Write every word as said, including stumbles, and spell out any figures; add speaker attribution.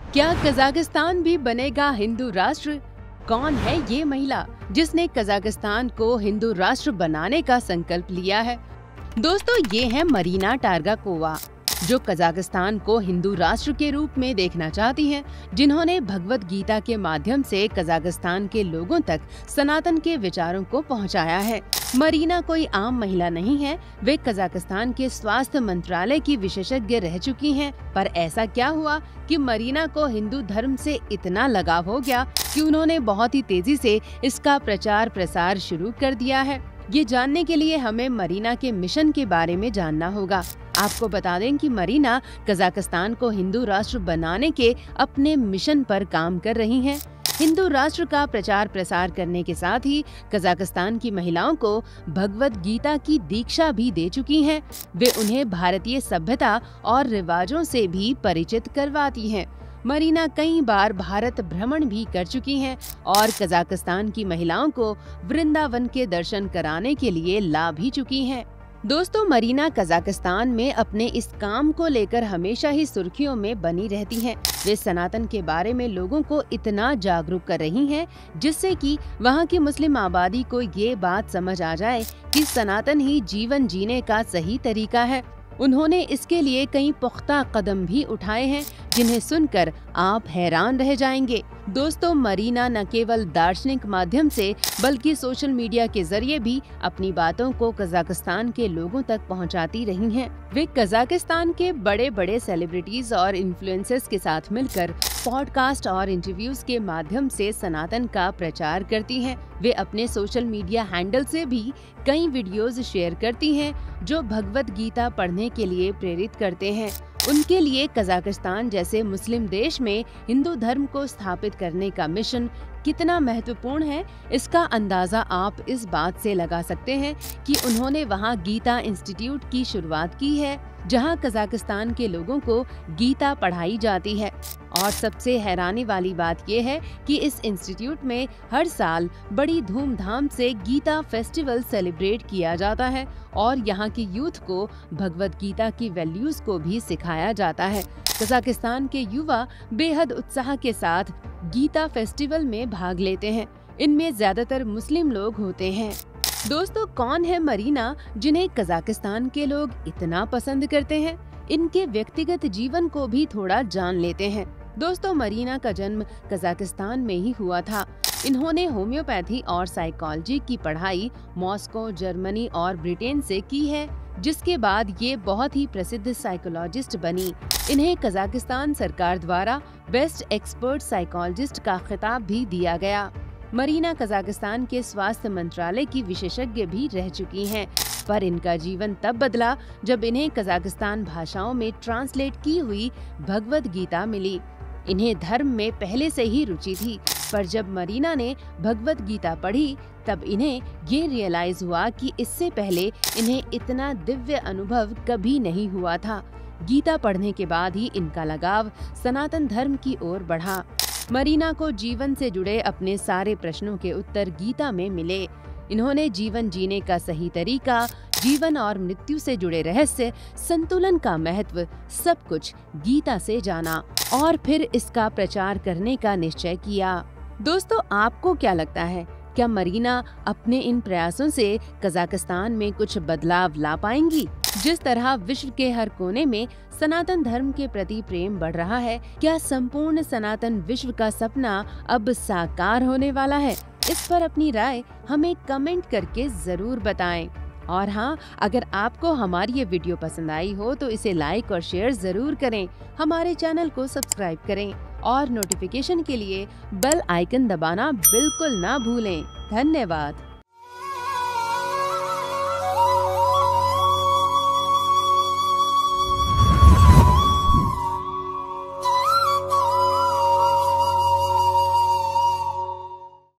Speaker 1: क्या कजाकिस्तान भी बनेगा हिंदू राष्ट्र? कौन है ये महिला जिसने कजाकिस्तान को हिंदू राष्ट्र बनाने का संकल्प लिया है? दोस्तों, ये है मरीना टारगाकोवा, जो कजाकिस्तान को हिंदू राष्ट्र के रूप में देखना चाहती हैं, जिन्होंने भगवत गीता के माध्यम से कजाकिस्तान के लोगों तक सनातन के विचारों को पहुंचाया है। मरीना कोई आम महिला नहीं है, वे कजाकिस्तान के स्वास्थ्य मंत्रालय की विशेषज्ञ रह चुकी हैं। पर ऐसा क्या हुआ कि मरीना को हिंदू धर्म से इतना लगाव हो गया कि उन्होंने बहुत ही तेजी से इसका प्रचार प्रसार शुरू कर दिया है। ये जानने के लिए हमें मरीना के मिशन के बारे में जानना होगा। आपको बता दें कि मरीना कजाकिस्तान को हिंदू राष्ट्र बनाने के अपने मिशन पर काम कर रही हैं। हिंदू राष्ट्र का प्रचार प्रसार करने के साथ ही कजाकिस्तान की महिलाओं को भगवत गीता की दीक्षा भी दे चुकी हैं। वे उन्हें भारतीय सभ्यता और रिवाजों से भी परिचित करवाती हैं। मरीना कई बार भारत भ्रमण भी कर चुकी हैं और कजाकिस्तान की महिलाओं को वृंदावन के दर्शन कराने के लिए ला भी चुकी हैं। दोस्तों, मरीना कजाकिस्तान में अपने इस काम को लेकर हमेशा ही सुर्खियों में बनी रहती हैं। वे सनातन के बारे में लोगों को इतना जागरूक कर रही हैं, जिससे कि वहां की मुस्लिम आबादी को ये बात समझ आ जाए कि सनातन ही जीवन जीने का सही तरीका है। उन्होंने इसके लिए कई पुख्ता कदम भी उठाए हैं, जिन्हें सुनकर आप हैरान रह जाएंगे। दोस्तों, मरीना न केवल दार्शनिक माध्यम से बल्कि सोशल मीडिया के जरिए भी अपनी बातों को कजाकिस्तान के लोगों तक पहुंचाती रही हैं। वे कजाकिस्तान के बड़े बड़े सेलिब्रिटीज और इन्फ्लुएंसर्स के साथ मिलकर पॉडकास्ट और इंटरव्यूज के माध्यम से सनातन का प्रचार करती हैं। वे अपने सोशल मीडिया हैंडल से भी कई वीडियोस शेयर करती हैं, जो भगवत गीता पढ़ने के लिए प्रेरित करते हैं। उनके लिए कजाकिस्तान जैसे मुस्लिम देश में हिंदू धर्म को स्थापित करने का मिशन कितना महत्वपूर्ण है, इसका अंदाजा आप इस बात से लगा सकते हैं कि उन्होंने वहां गीता इंस्टीट्यूट की शुरुआत की है, जहां कजाकिस्तान के लोगों को गीता पढ़ाई जाती है। और सबसे हैरानी वाली बात यह है कि इस इंस्टीट्यूट में हर साल बड़ी धूमधाम से गीता फेस्टिवल सेलिब्रेट किया जाता है और यहाँ के यूथ को भगवत गीता की वैल्यूज को भी सिखाया जाता है। कजाकिस्तान के युवा बेहद उत्साह के साथ गीता फेस्टिवल में भाग लेते हैं। इनमें ज्यादातर मुस्लिम लोग होते हैं। दोस्तों, कौन है मरीना, जिन्हें कजाकिस्तान के लोग इतना पसंद करते हैं? इनके व्यक्तिगत जीवन को भी थोड़ा जान लेते हैं। दोस्तों, मरीना का जन्म कजाकिस्तान में ही हुआ था। इन्होंने होम्योपैथी और साइकोलॉजी की पढ़ाई मॉस्को, जर्मनी और ब्रिटेन से की है, जिसके बाद ये बहुत ही प्रसिद्ध साइकोलॉजिस्ट बनी। इन्हें कजाकिस्तान सरकार द्वारा बेस्ट एक्सपर्ट साइकोलॉजिस्ट का खिताब भी दिया गया। मरीना कजाकिस्तान के स्वास्थ्य मंत्रालय की विशेषज्ञ भी रह चुकी हैं, पर इनका जीवन तब बदला जब इन्हें कजाकिस्तान भाषाओं में ट्रांसलेट की हुई भगवत गीता मिली। इन्हें धर्म में पहले से ही रुचि थी, पर जब मरीना ने भगवत गीता पढ़ी तब इन्हें ये रियलाइज हुआ कि इससे पहले इन्हें इतना दिव्य अनुभव कभी नहीं हुआ था। गीता पढ़ने के बाद ही इनका लगाव सनातन धर्म की ओर बढ़ा। मरीना को जीवन से जुड़े अपने सारे प्रश्नों के उत्तर गीता में मिले। इन्होंने जीवन जीने का सही तरीका, जीवन और मृत्यु से जुड़े रहस्य, संतुलन का महत्व, सब कुछ गीता से जाना और फिर इसका प्रचार करने का निश्चय किया। दोस्तों, आपको क्या लगता है? क्या मरीना अपने इन प्रयासों से कजाकिस्तान में कुछ बदलाव ला पाएंगी? जिस तरह विश्व के हर कोने में सनातन धर्म के प्रति प्रेम बढ़ रहा है, क्या संपूर्ण सनातन विश्व का सपना अब साकार होने वाला है? इस पर अपनी राय हमें कमेंट करके जरूर बताएं। और हाँ, अगर आपको हमारी ये वीडियो पसंद आई हो तो इसे लाइक और शेयर जरूर करें। हमारे चैनल को सब्सक्राइब करें और नोटिफिकेशन के लिए बेल आइकन दबाना बिल्कुल ना भूलें। धन्यवाद।